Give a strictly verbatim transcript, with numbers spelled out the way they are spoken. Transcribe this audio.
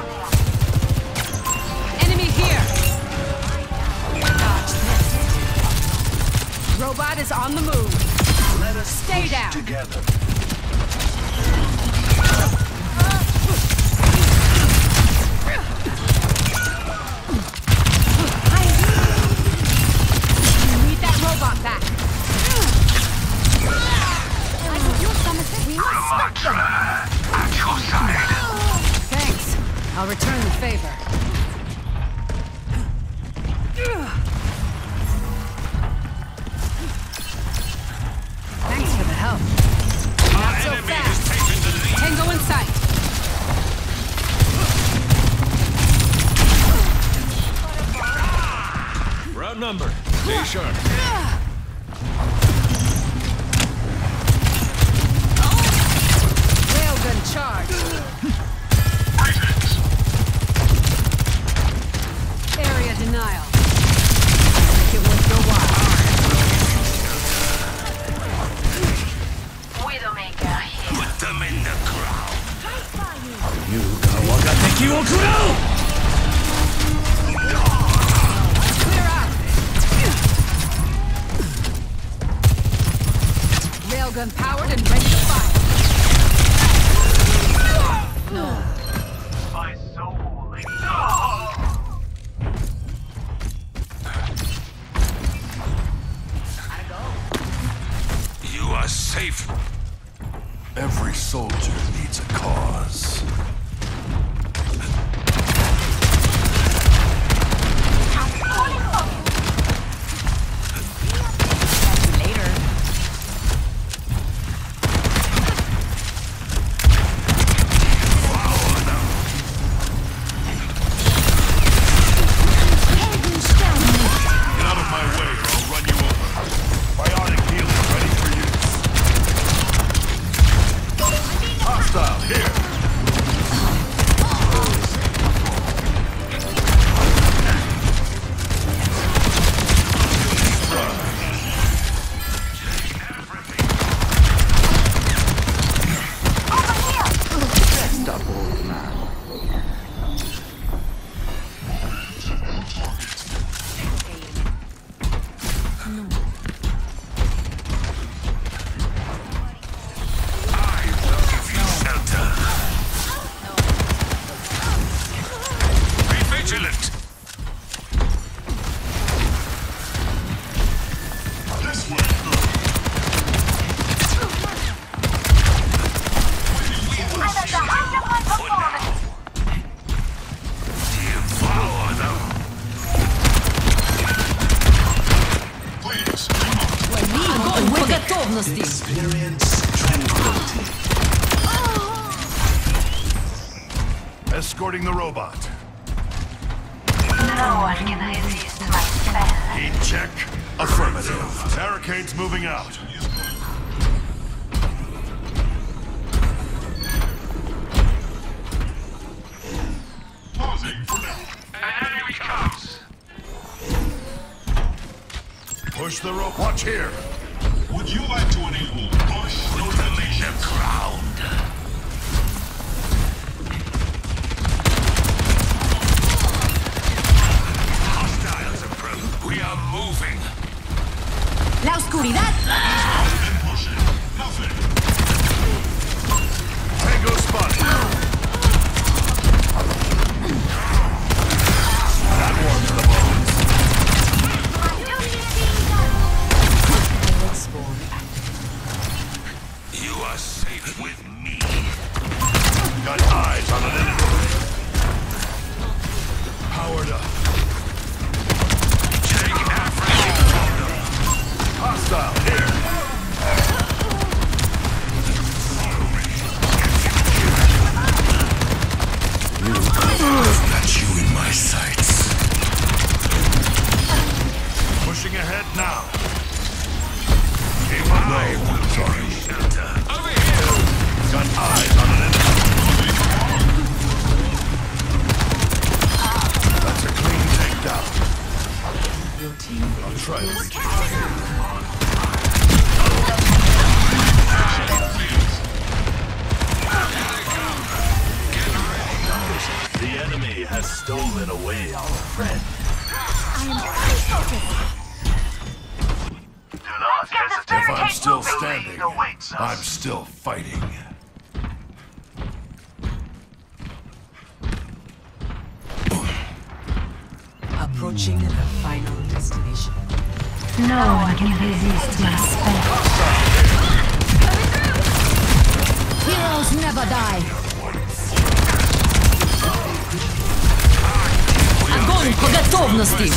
Enemy here! Dodge this. Robot is on the move. Let us Stay push down. together. We need that robot back. At your side. Thanks. I'll return the favor. Thanks for the help. Not so fast. Tango in sight. We're outnumbered. Stay sharp. Railgun charge. Area denial. Make it worth your while. Widowmaker here. Put them in the ground. Clear out. Railgun powered and ready to fire. My soul. You are safe. Every soldier needs a cause. Later. Get out of my way or I'll run you over. Bionic healing ready for use. Hostile here. Be vigilant. This way. Devour them. Please, Огонь по готовности. experience tranquility. Escorting the robot. No one can resist my spell. Heat check. Affirmative. Barricades moving out. Pausing for now. An enemy comes. Push the rope. Watch here. Would you like to enable push the ground? Hostiles approach. We are moving. La oscuridad. Nothing. Tango spotted. That warms the bones. You are safe with me. Got eyes on an enemy. Powered up. Take everything from them. Hostile here. Got you in my sights. Pushing ahead now. Keep an eye on shelter. Over here. Got eyes on an enemy. That's a clean takedown. I'll try to reach you. The enemy has stolen away our friend. I am fully focused. Do not hesitate. If I'm still The lead standing, awaits us. I'm still fighting. Approaching the final destination. No one can resist my spell. Heroes never die. Огонь по готовности!